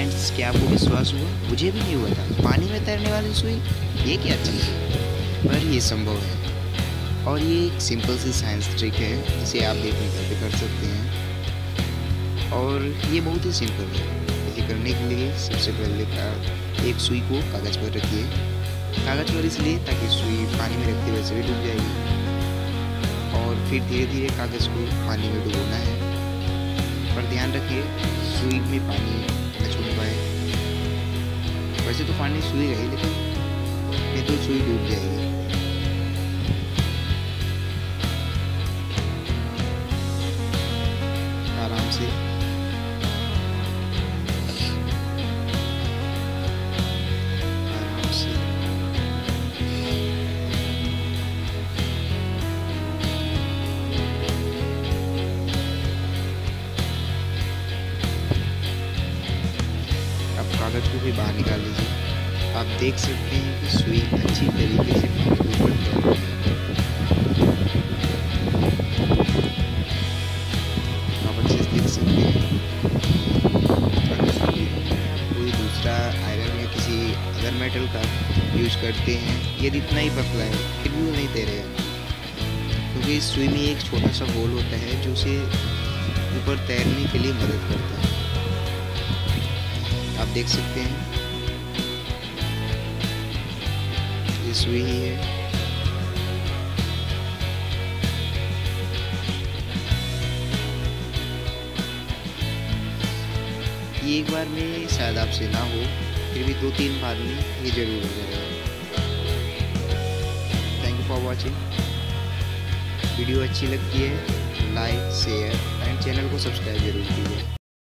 Friends, क्या आपको विश्वास हुआ? मुझे भी नहीं हुआ था। पानी में तैरने वाली सुई, ये क्या चीज़ है? पर ये संभव है और ये एक सिंपल सी साइंस ट्रिक है, इसे आप देखने घर पे कर सकते हैं और ये बहुत ही सिंपल है। इसे करने के लिए सबसे पहले एक सुई को कागज़ पर रखिए। कागज़ पर इसलिए ताकि सुई पानी में रखते वैसे भी डूब जाएगी और फिर धीरे धीरे कागज़ को पानी में डुबोना है। पर ध्यान रखिए सुई में पानी न छूने पाए। वैसे तो पानी सुई रही, लेकिन नहीं तो सुई डूब जाएगी। आराम से आराम से अब कागज़ को भी बाहर निकाल लीजिए। आप देख सकते हैं कि सुई अच्छी तरीके से पानी के ऊपर तैर रही है। आप अच्छे से देख सकते हैं। अगर कोई दूसरा आयरन या किसी अदर मेटल का यूज करते हैं, यदि इतना ही पतला है फिर भी वो नहीं तैरेगा, क्योंकि इस सुई में एक छोटा सा होल होता है जो उसे ऊपर तैरने के लिए मदद करता है। आप देख सकते हैं ये सुई ही है। ये एक बार में शायद आपसे ना हो, फिर भी 2-3 बार में ये जरूर हो जाएगा। Thank you for watching. Video अच्छी लगती है लाइक शेयर एंड चैनल को सब्सक्राइब जरूर कीजिए।